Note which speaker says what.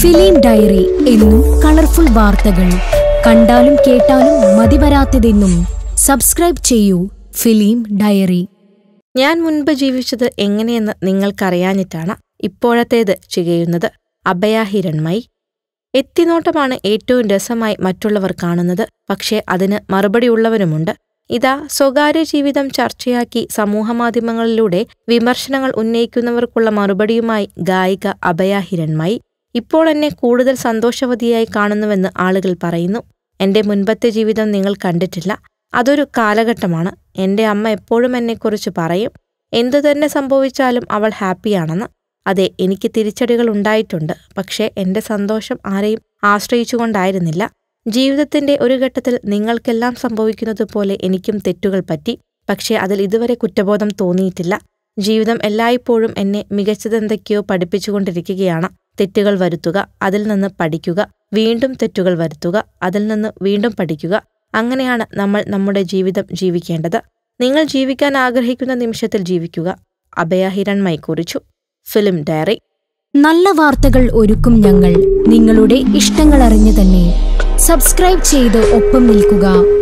Speaker 1: Film diary എന്നും colourful വാർത്തകൾ, കണ്ടാലും കേട്ടാലും മതിവരാത്തതെന്നും. സബ്സ്ക്രൈബ് ചെയ്യൂ ഫിലിം ഡയറി.
Speaker 2: ഞാൻ മുൻപ് ജീവിച്ചത് എങ്ങനെയെന്ന് നിങ്ങൾക്കറിയാഞ്ഞിട്ടാണ് ഇപ്പോഴത്തേത് ചെയ്യുന്നത്. അഭയ ഹിരൺമയി. എത്തിനോട്ടമാണ് ഏറ്റവും രസമായി മറ്റുള്ളവർ കാണുന്നത്. പക്ഷേ അതിന് മറുപടിയുള്ളവരുമുണ്ട്. ഇതാ സ്വകാര്യ ജീവിതം ചർച്ചയാക്കി സമൂഹമാധ്യമങ്ങളിലൂടെ വിമർശനങ്ങൾ ഉന്നയിക്കുന്നവർക്കുള്ള മറുപടിയുമായി ഗായിക അഭയ ഹിരൺമയി. ഇപ്പോൾ എന്നെ കൂടുതൽ സന്തോഷവതിയായി കാണുന്നുവെന്ന് ആളുകൾ പറയുന്നു. എന്റെ മുൻപത്തെ ജീവിതം നിങ്ങൾ കണ്ടിട്ടില്ല. അതൊരു കാലഘട്ടമാണ്. എന്റെ അമ്മ എപ്പോഴും എന്നെക്കുറിച്ച് പറയും, എന്തുതന്നെ സംഭവിച്ചാലും അവൾ ഹാപ്പിയാണെന്ന്. അതെ, എനിക്ക് തിരിച്ചടികൾ ഉണ്ടായിട്ടുണ്ട്. പക്ഷേ എന്റെ സന്തോഷം ആരെയും ആശ്രയിച്ചുകൊണ്ടായിരുന്നില്ല. ജീവിതത്തിന്റെ ഒരു ഘട്ടത്തിൽ നിങ്ങൾക്കെല്ലാം സംഭവിക്കുന്നതുപോലെ എനിക്കും തെറ്റുകൾ പറ്റി. പക്ഷേ അതിൽ ഇതുവരെ കുറ്റബോധം തോന്നിയിട്ടില്ല. ജീവിതം എല്ലായ്പ്പോഴും എന്നെ മികച്ചതെന്തൊക്കെയോ പഠിപ്പിച്ചുകൊണ്ടിരിക്കുകയാണ്. തെറ്റുകൾ വരുത്തുക, അതിൽ നിന്ന് പഠിക്കുക, വീണ്ടും തെറ്റുകൾ വരുത്തുക, അതിൽ നിന്ന് വീണ്ടും പഠിക്കുക. അങ്ങനെയാണ് നമ്മൾ നമ്മുടെ ജീവിതം ജീവിക്കേണ്ടത്. നിങ്ങൾ ജീവിക്കാൻ ആഗ്രഹിക്കുന്ന നിമിഷത്തിൽ ജീവിക്കുക. അഭയ ഹിരൺമയി കുറിച്ചു. Film diary.
Speaker 1: നല്ല വാർത്തകൾ ഒരുക്കും ഞങ്ങൾ, നിങ്ങളുടെ ഇഷ്ടങ്ങൾ അറിഞ്ഞു തന്നെ. സബ്സ്ക്രൈബ് ചെയ്ത് ഒപ്പം നിൽക്കുക.